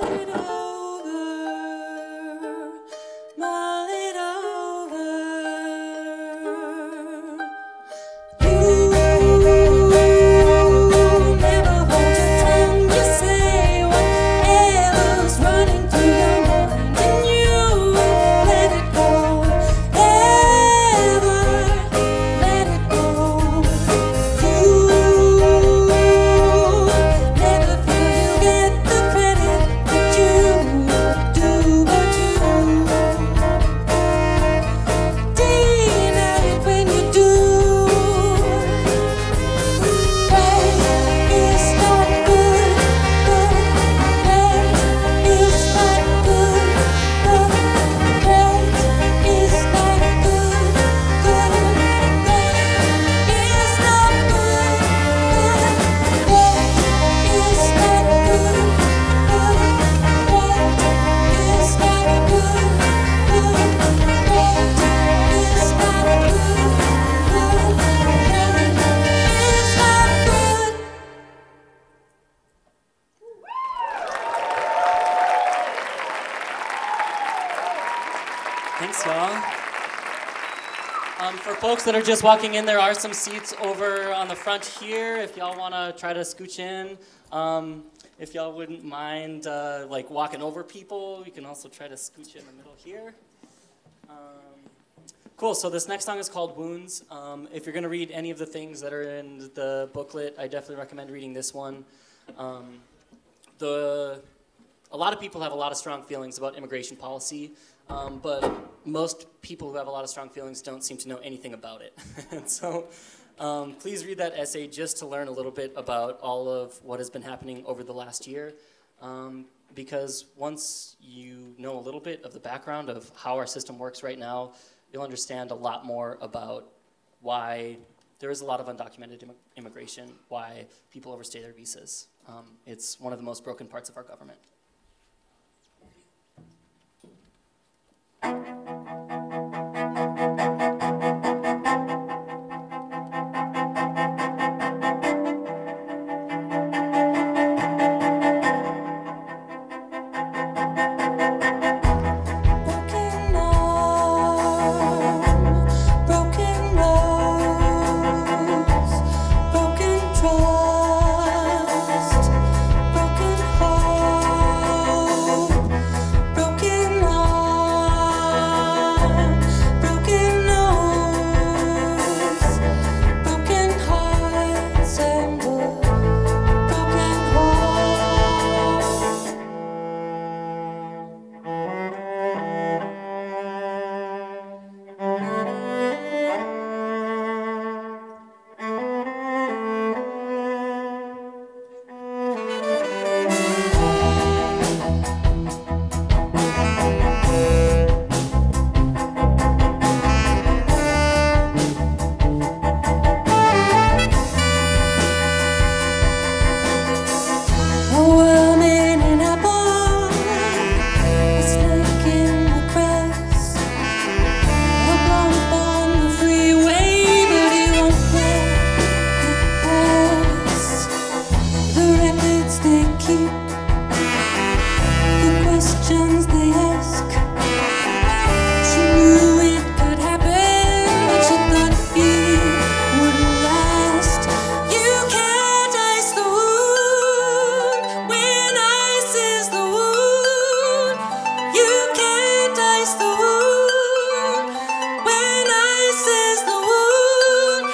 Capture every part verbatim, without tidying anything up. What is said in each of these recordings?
Thanks, y'all. Um, for folks that are just walking in, there are some seats over on the front here if y'all want to try to scooch in. Um, if y'all wouldn't mind uh, like walking over people, you can also try to scooch in the middle here. Um, cool, so this next song is called Wounds. Um, if you're going to read any of the things that are in the booklet, I definitely recommend reading this one. Um, the, a lot of people have a lot of strong feelings about immigration policy. Um, but most people who have a lot of strong feelings don't seem to know anything about it. And so um, please read that essay just to learn a little bit about all of what has been happening over the last year. Um, because once you know a little bit of the background of how our system works right now, you'll understand a lot more about why there is a lot of undocumented Im- immigration, why people overstay their visas. Um, it's one of the most broken parts of our government.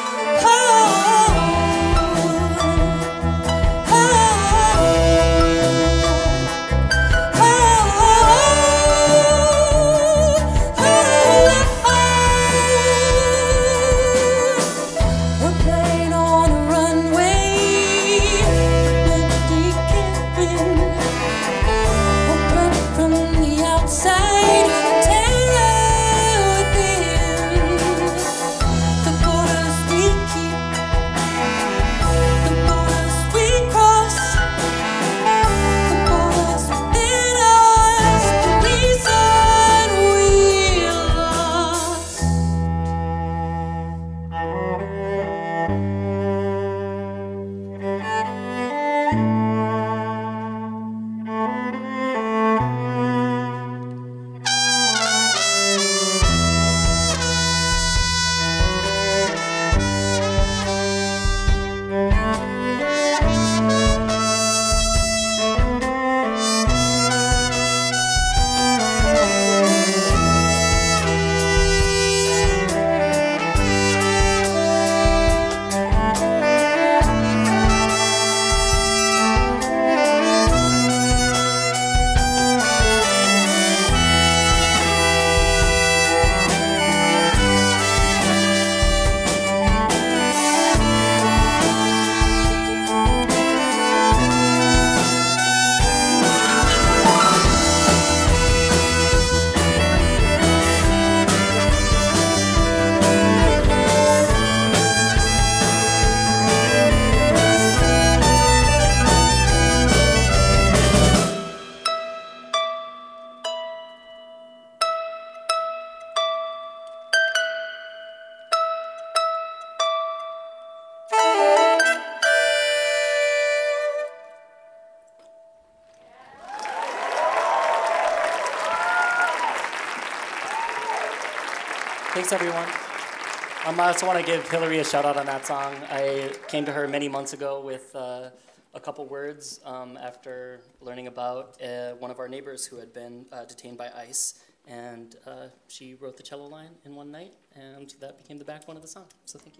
Oh Thanks, everyone. Um, I also want to give Hillary a shout out on that song. I came to her many months ago with uh, a couple words um, after learning about uh, one of our neighbors who had been uh, detained by ICE, and uh, she wrote the cello line in one night, and that became the backbone of the song. So thank you.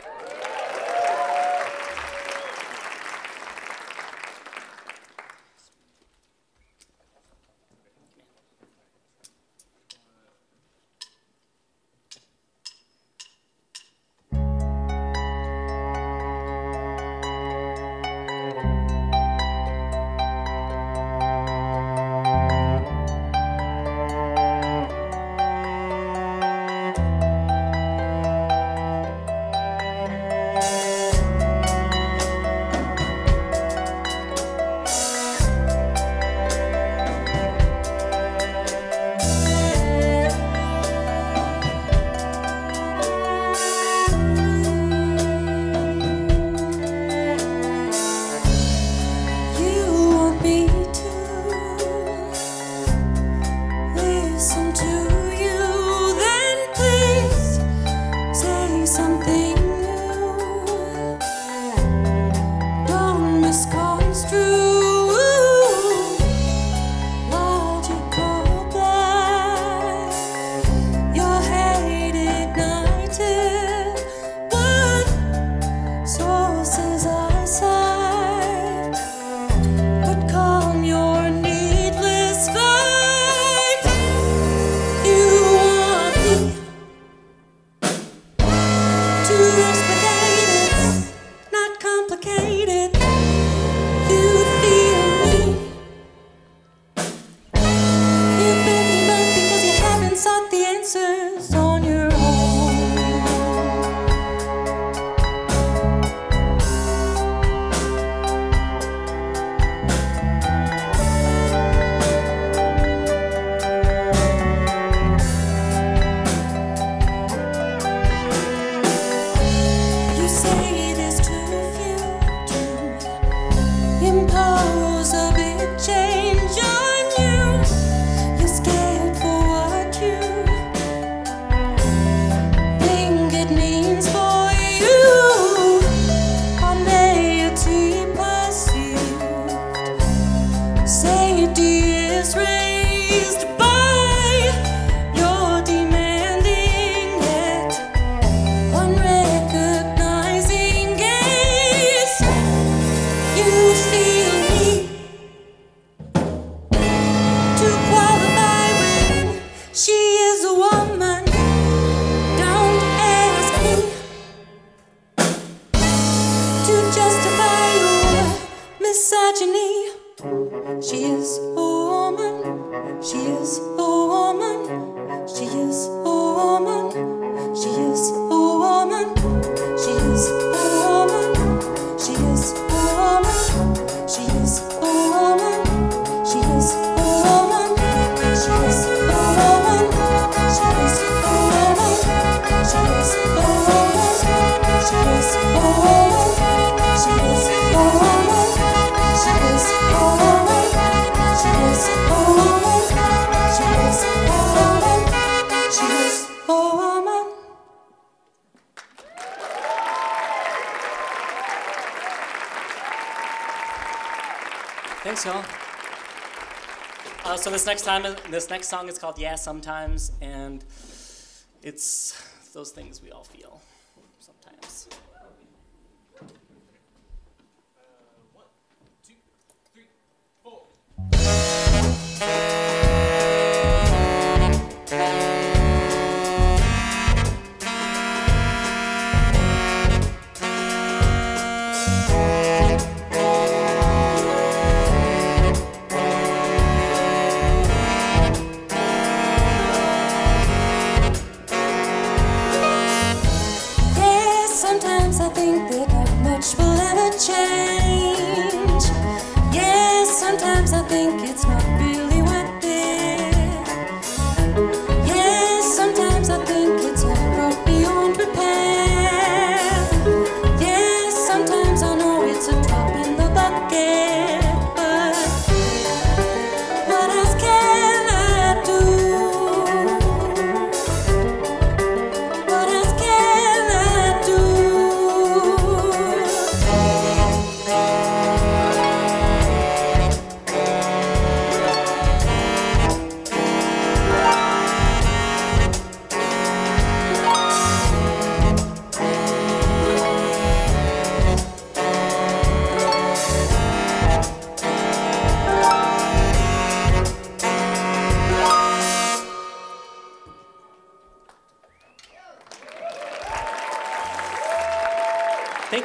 Thanks, y'all. Uh, so this next time, this next song is called "Yeah Sometimes," and it's those things we all feel sometimes.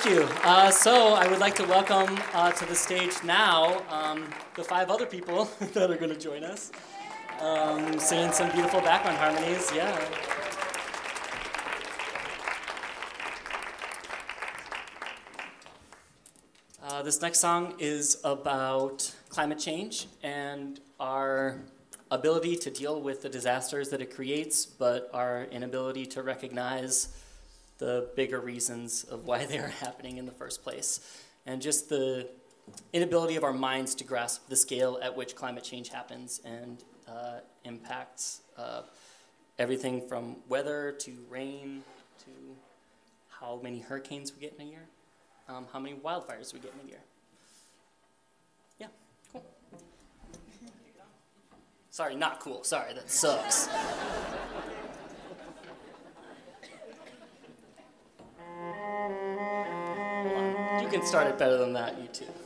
thank you. Uh, so I would like to welcome uh, to the stage now um, the five other people that are going to join us, um, singing some beautiful background harmonies. Yeah. Uh, this next song is about climate change and our ability to deal with the disasters that it creates, but our inability to recognize the bigger reasons of why they are happening in the first place. And just the inability of our minds to grasp the scale at which climate change happens and uh, impacts uh, everything from weather to rain to how many hurricanes we get in a year. Um, how many wildfires we get in a year. Yeah, cool. Sorry, not cool. Sorry, that sucks. Hold on. You can start it better than that, you two.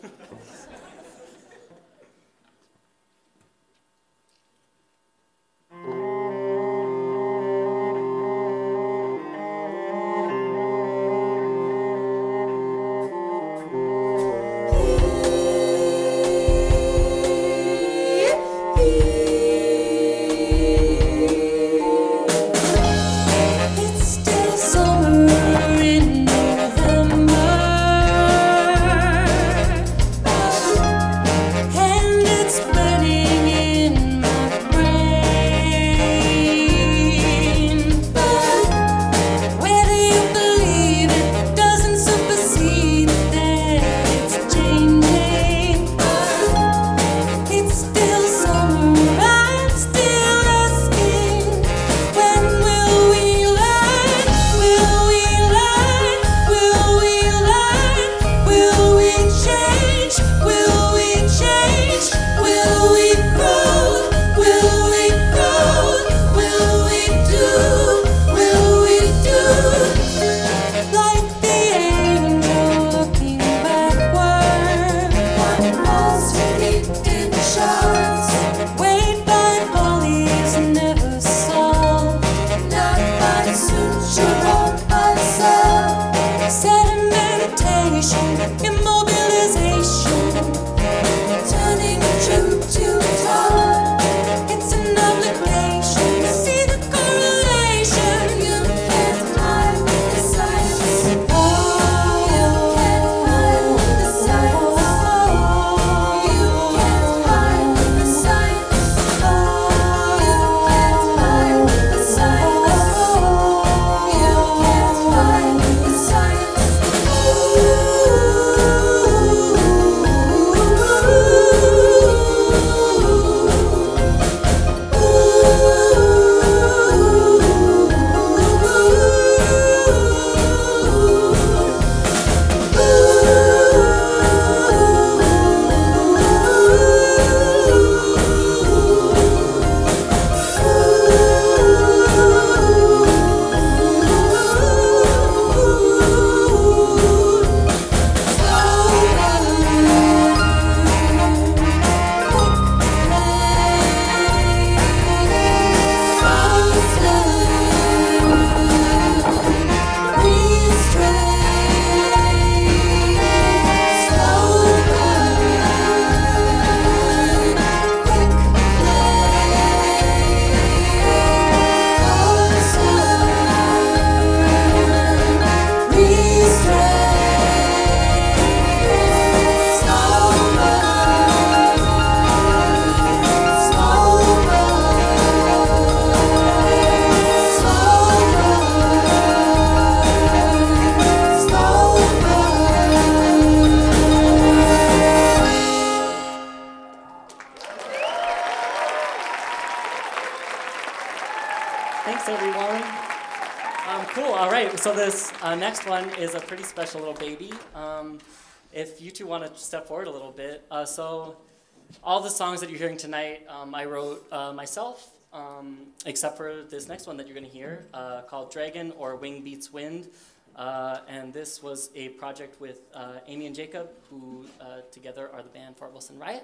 So this uh, next one is a pretty special little baby. Um, if you two want to step forward a little bit. Uh, so all the songs that you're hearing tonight, um, I wrote uh, myself, um, except for this next one that you're going to hear, uh, called Dragon or Wing Beats Wind. Uh, and this was a project with uh, Amy and Jacob, who uh, together are the band Fort Wilson Riot.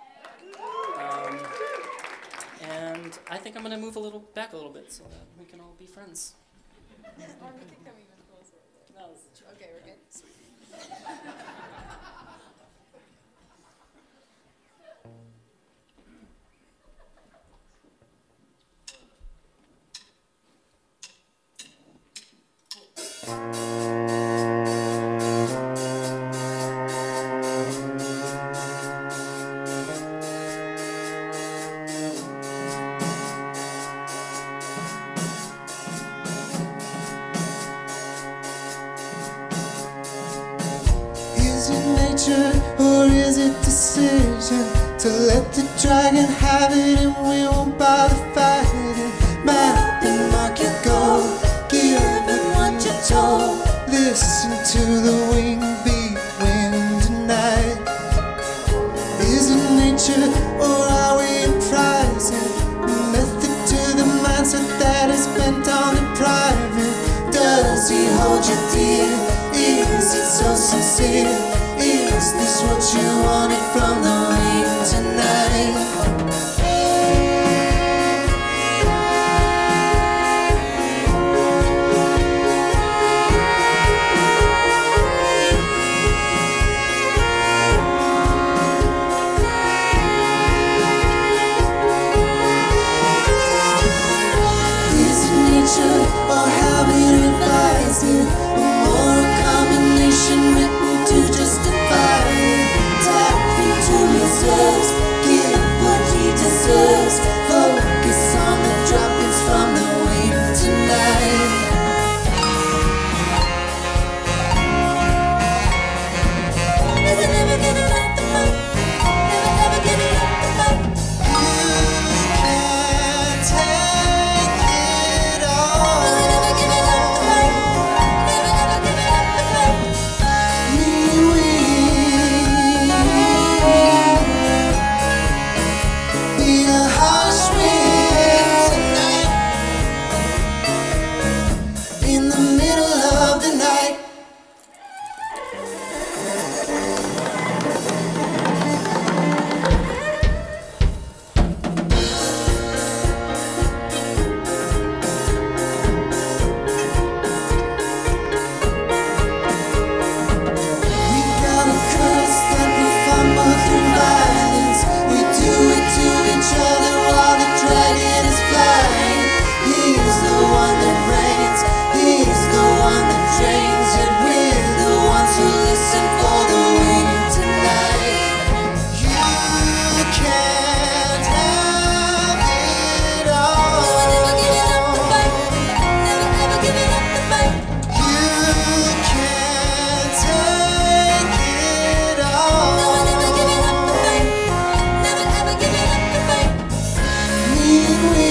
Um, and I think I'm going to move a little back a little bit so that we can all be friends. Or we can come even closer. No, this is Okay, we're good. Sweet. Or is it decision to let the dragon have it and we won't bother fighting? Map and mark your goal, give it what you're told. Listen to the wing beat wind tonight. Is it nature or are we improvising? Method to the mindset that is bent on depriving. Does he hold you dear? Is it so sincere? Is this what you wanted from the wing tonight? Is it nature or have we revised it? A moral combination written to justify it. Tap into reserves, give what he deserves. Focus on the droppings from the wing tonight. Never, never giving up the fight. Never, ever giving up the fight. You can't take it all. Never, never giving up the fight. Never, ever giving up the fight. Me, we need a harsh wind tonight. In the middle of the night. We got a curse that we fumble through violence. We do it to each other while the dragon is flying. He's the one that reigns, he's the one that trains, and we're the ones who listen for the wind tonight. You can't have it all. Never, never giving up the fight. Never, ever giving up the fight. You can't take it all. Never, never giving up the fight. Never, ever giving up the fight. Need we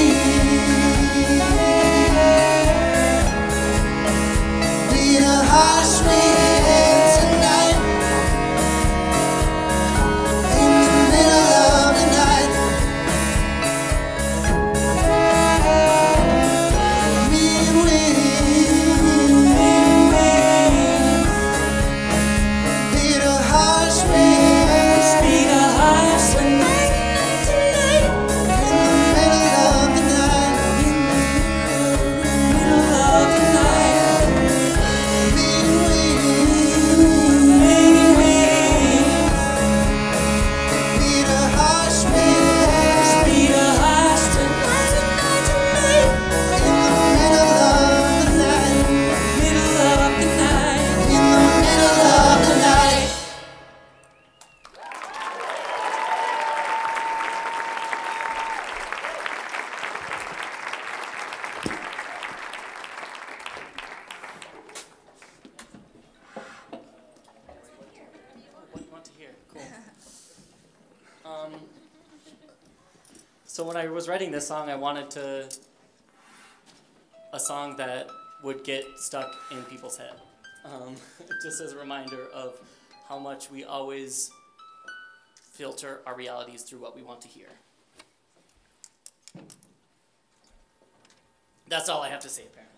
need a harsh wind tonight. In the middle of the night. Need we need a harsh wind. Need a harsh wind tonight. In the middle of the night. In the middle of the night. Need we need a harsh wind. Need a harsh tonight, tonight, tonight. In the middle of the night. Middle of the night. In the middle of the night. What you want to hear? Cool. Um, so when I was writing this song, I wanted to a song that would get stuck in people's head, um, just as a reminder of how much we always filter our realities through what we want to hear. That's all I have to say, apparently.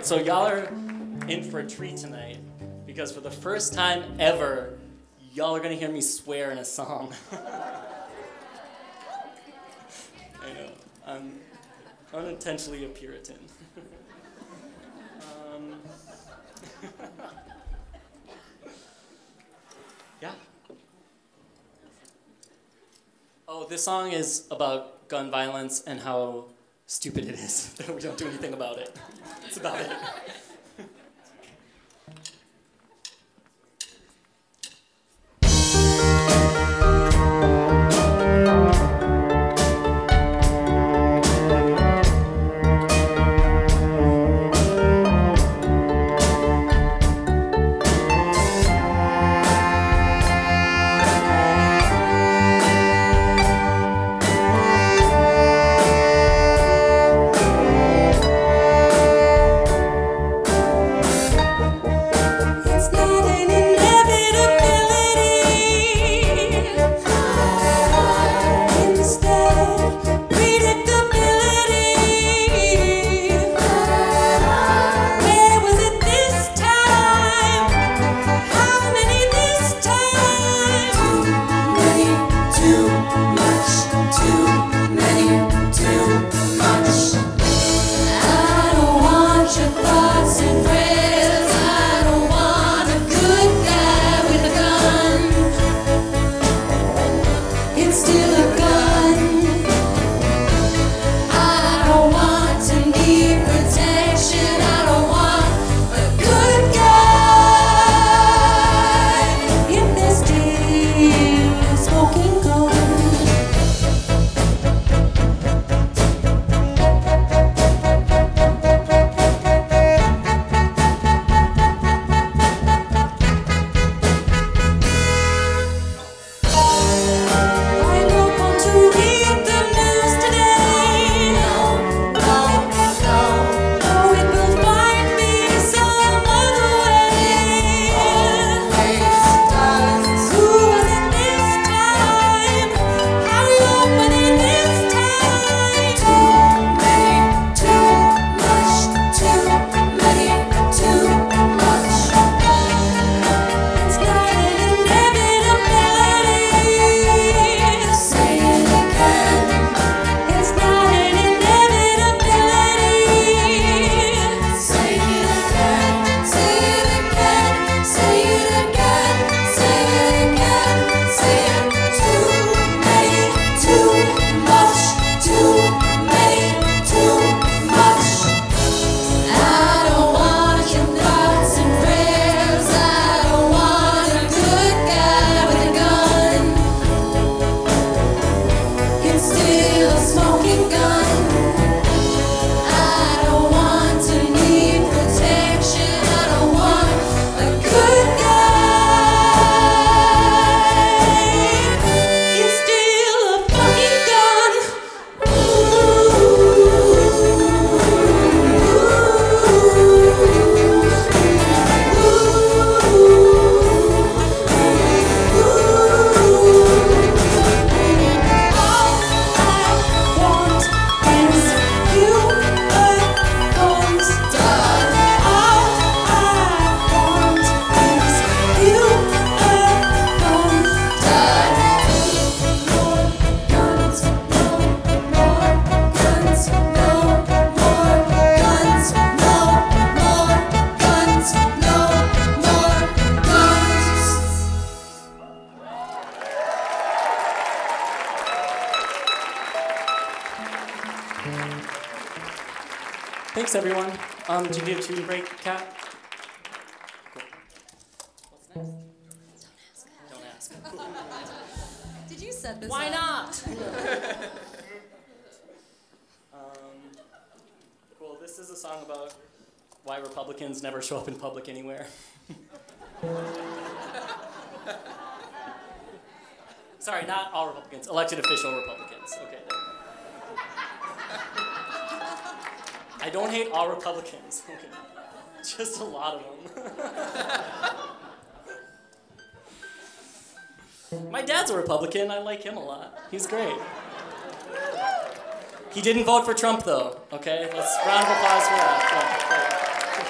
right, so y'all are in for a treat tonight because for the first time ever, y'all are gonna hear me swear in a song. I know, I'm unintentionally a Puritan. um, yeah. Oh, this song is about gun violence and how stupid it is that we don't do anything about it. That's about it. Thanks, everyone. Um, do you need a tune break, Kat? Cool. What's next? Don't ask. Don't ask. Did you set this Why up? not? um, cool. This is a song about why Republicans never show up in public anywhere. Sorry, not all Republicans. Elected official Republicans. Okay. I don't hate all Republicans. Okay. Just a lot of them. My dad's a Republican. I like him a lot. He's great. He didn't vote for Trump, though. Okay? Let's round of applause for that.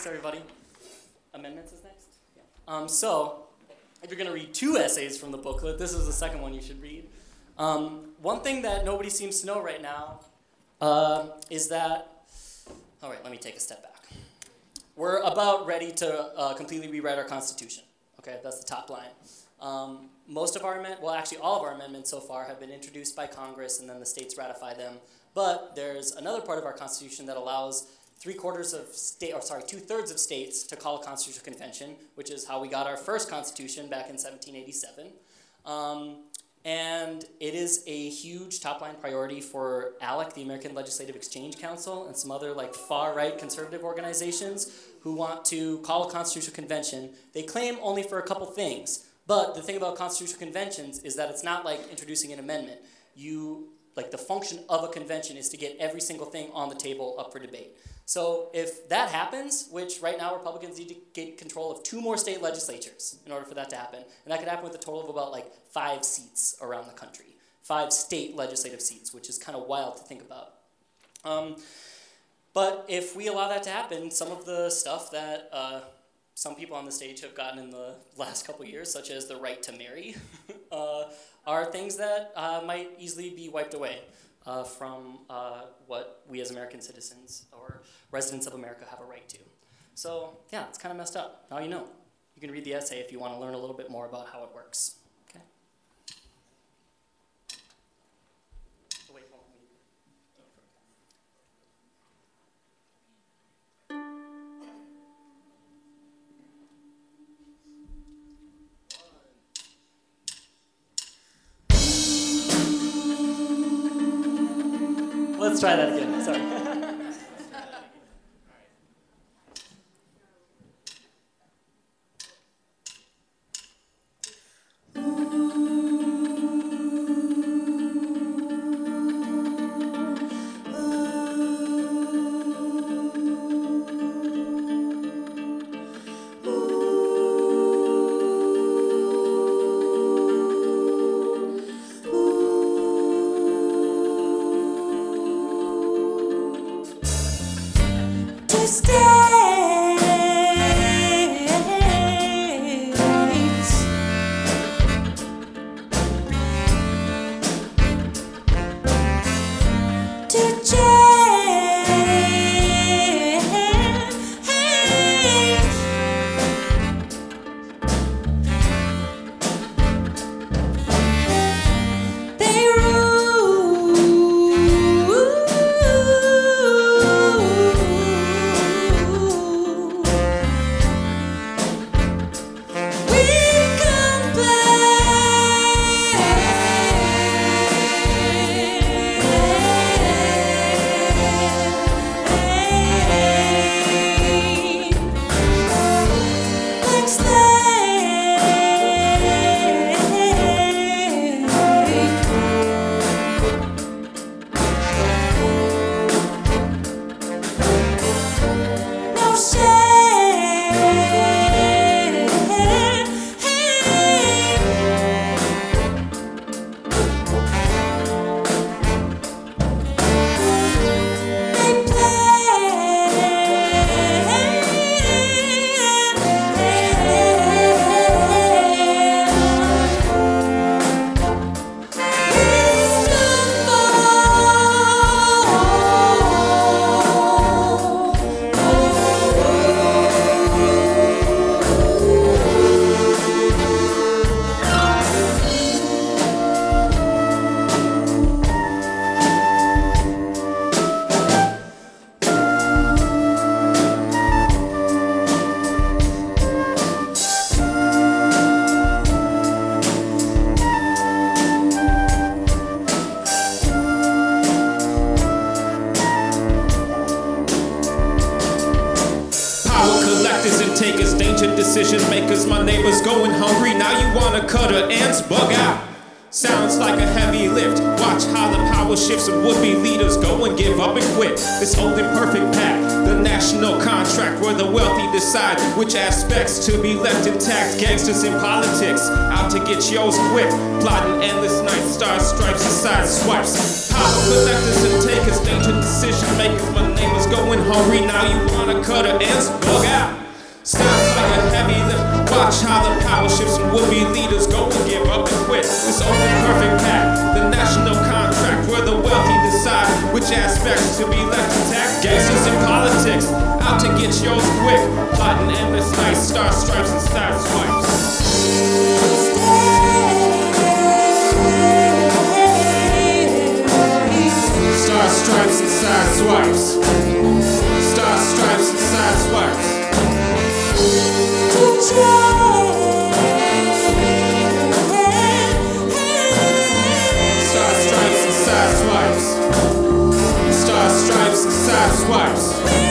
Thanks, everybody. Amendments is next? Yeah. Um, so, if you're going to read two essays from the booklet, this is the second one you should read. Um, one thing that nobody seems to know right now uh, is that, all right, let me take a step back. We're about ready to uh, completely rewrite our Constitution. Okay, that's the top line. Um, most of our amendments, well, actually all of our amendments so far have been introduced by Congress, and then the states ratify them. But there's another part of our Constitution that allows three quarters of state, or sorry, two thirds of states to call a constitutional convention, which is how we got our first Constitution back in seventeen eighty-seven. Um, and it is a huge top-line priority for ALEC, the American Legislative Exchange Council, and some other like far-right conservative organizations who want to call a constitutional convention. They claim only for a couple things, but the thing about constitutional conventions is that it's not like introducing an amendment. You, like the function of a convention is to get every single thing on the table up for debate. So if that happens, which right now Republicans need to get control of two more state legislatures in order for that to happen, and that could happen with a total of about like five seats around the country, five state legislative seats, which is kind of wild to think about. Um, but if we allow that to happen, some of the stuff that uh, some people on the stage have gotten in the last couple years, such as the right to marry, uh, are things that uh, might easily be wiped away. Uh, from uh, what we as American citizens or residents of America have a right to. So yeah, it's kind of messed up. Now you know. You can read the essay if you want to learn a little bit more about how it works. Okay. Oh, wait, hold on. Let's try that again. Sorry. Decision makers, my neighbor's going hungry. Now you wanna cut her ants? Bug out. Sounds like a heavy lift. Watch how the power shifts and would-be leaders go and give up and quit. This old imperfect pact, the national contract where the wealthy decide which aspects to be left intact. Gangsters in politics, out to get yours quick. Plotting endless night stars, stripes and side swipes. Power collectors and takers, danger decision makers. My neighbor's going hungry, now you wanna cut her ends, bug out. Sounds like a heavy lift. Watch how the power shifts and would-be leaders go and give up and quit. This only perfect path, the national contract, where the wealthy decide which aspects to be left intact. Gangsters in politics, out to get yours quick, plotting endless nights, star stripes and side swipes. Star stripes and side swipes. Star stripes and side swipes. Star stripes and side swipes. Star stripes and side swipes.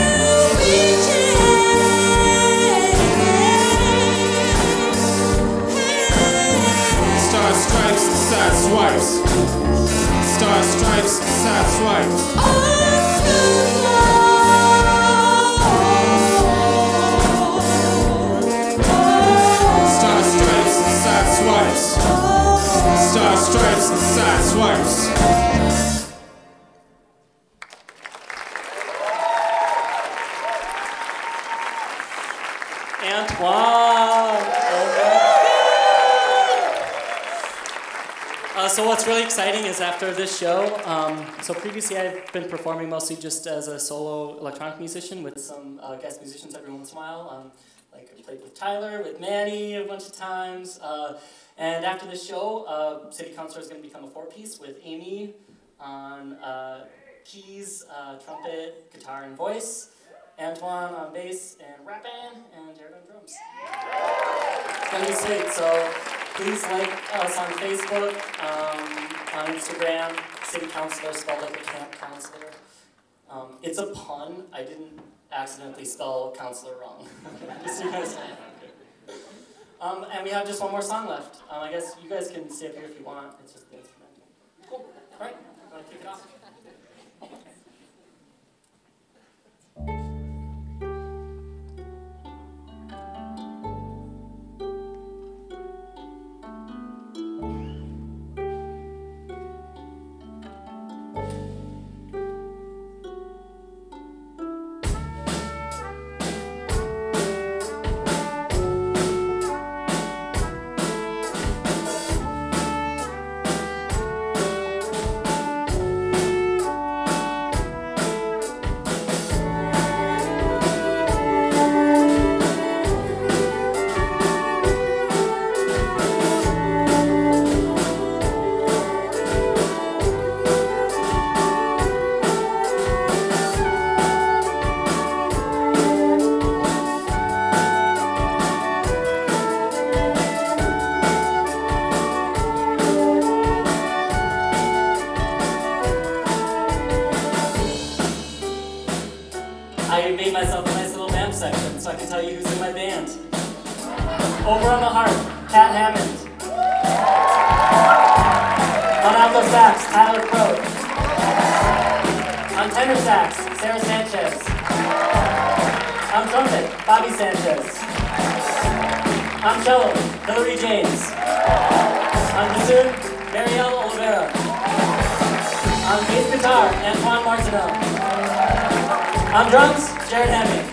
Star stripes and side swipes. Star stripes and side swipes. Swipes. Star stripes and side swipes. Antoine. Uh, so what's really exciting is after this show, um, so previously I've been performing mostly just as a solo electronic musician with some uh, guest musicians every once in a while. Um, Like I played with Tyler, with Manny a bunch of times. Uh, and after this show, uh, City Councilor is going to become a four-piece with Amy on uh, keys, uh, trumpet, guitar, and voice. Antoine on bass and rap band, and Jared on drums. It's going to be sweet, so please like us on Facebook, um, on Instagram, City Councilor, spelled like a camp counselor. Um, it's a pun. I didn't accidentally spell counselor wrong. Just so you guys know. Um, and we have just one more song left. Um, I guess you guys can stay up here if you want. It's just the instrumental. Cool. All right. I'm going to kick it off. I made myself a nice little band section so I can tell you who's in my band. Over on the harp, Pat Hammond. On alto sax, Tyler Crow. On tenor sax, Sarah Sanchez. On trumpet, Bobby Sanchez. On cello, Hillary James. On bassoon, Marielle Oliveira. On bass guitar, Antoine Martinel. On drums, Jared Hemming.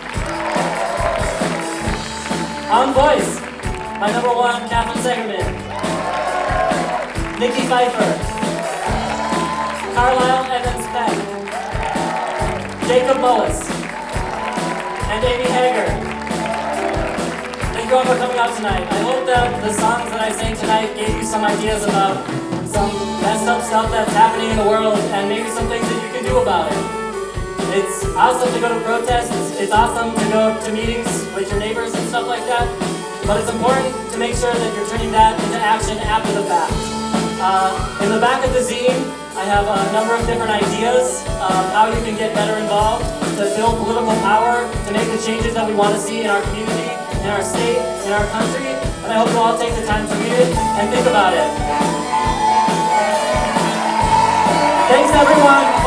On voice, my number one, Catherine Segerman. Nicky Pfeiffer. Carlisle Evans Peck. Jacob Mullis. And Amy Hager. Thank you all for coming out tonight. I hope that the songs that I sang tonight gave you some ideas about some messed up stuff that's happening in the world and maybe some things that you can do about it. It's awesome to go to protests, it's, it's awesome to go to meetings with your neighbors and stuff like that, but it's important to make sure that you're turning that into action after the fact. Uh, in the back of the zine, I have a number of different ideas of how you can get better involved, to build political power, to make the changes that we want to see in our community, in our state, in our country, and I hope you all take the time to read it and think about it. Thanks everyone!